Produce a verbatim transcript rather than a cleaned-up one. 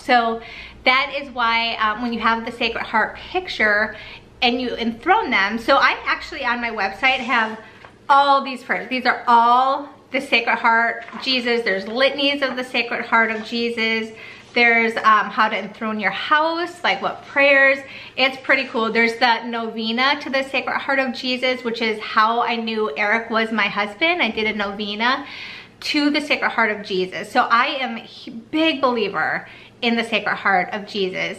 So that is why um, when you have the Sacred Heart picture and you enthrone them, so I actually on my website have all these prayers. These are all the Sacred Heart Jesus. There's litanies of the Sacred Heart of Jesus. There's um, how to enthrone your house, like what prayers. It's pretty cool. There's the Novena to the Sacred Heart of Jesus, which is how I knew Eric was my husband. I did a novena to the Sacred Heart of Jesus. So I am a big believer in the Sacred Heart of Jesus.